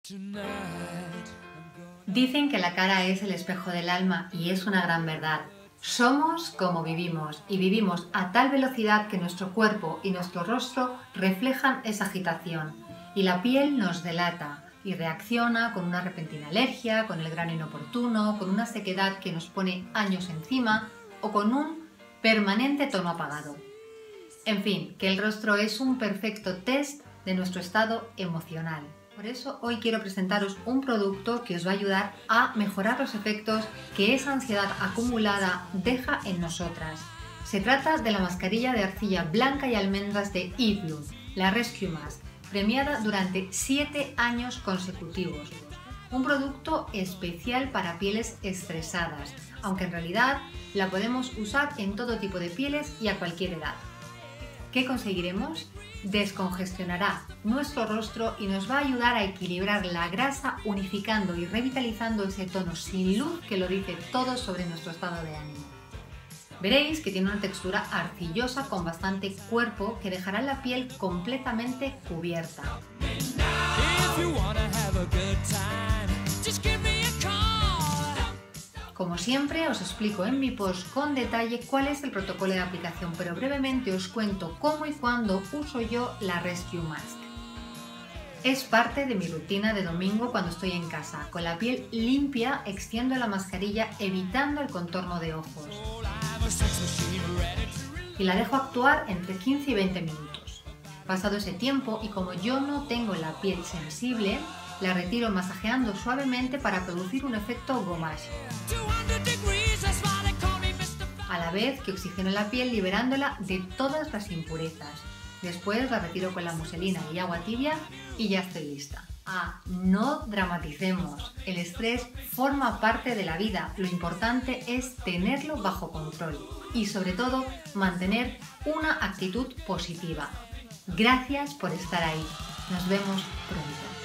Dicen que la cara es el espejo del alma y es una gran verdad. Somos como vivimos y vivimos a tal velocidad que nuestro cuerpo y nuestro rostro reflejan esa agitación y la piel nos delata y reacciona con una repentina alergia, con el grano inoportuno, con una sequedad que nos pone años encima o con un permanente tono apagado. En fin, que el rostro es un perfecto test de nuestro estado emocional. Por eso hoy quiero presentaros un producto que os va a ayudar a mejorar los efectos que esa ansiedad acumulada deja en nosotras. Se trata de la mascarilla de arcilla blanca y almendras de Eve Bloom, la Rescue Mask, premiada durante 7 años consecutivos. Un producto especial para pieles estresadas, aunque en realidad la podemos usar en todo tipo de pieles y a cualquier edad. ¿Qué conseguiremos? Descongestionará nuestro rostro y nos va a ayudar a equilibrar la grasa, unificando y revitalizando ese tono sin luz que lo dice todo sobre nuestro estado de ánimo. Veréis que tiene una textura arcillosa con bastante cuerpo que dejará la piel completamente cubierta. Como siempre, os explico en mi post con detalle cuál es el protocolo de aplicación, pero brevemente os cuento cómo y cuándo uso yo la Rescue Mask. Es parte de mi rutina de domingo cuando estoy en casa. Con la piel limpia, extiendo la mascarilla evitando el contorno de ojos. Y la dejo actuar entre 15 y 20 minutos. Pasado ese tiempo, y como yo no tengo la piel sensible, la retiro masajeando suavemente para producir un efecto gommage, a la vez que oxigeno la piel liberándola de todas las impurezas. Después la retiro con la muselina y agua tibia y ya estoy lista. No dramaticemos, el estrés forma parte de la vida, lo importante es tenerlo bajo control y sobre todo mantener una actitud positiva. Gracias por estar ahí, nos vemos pronto.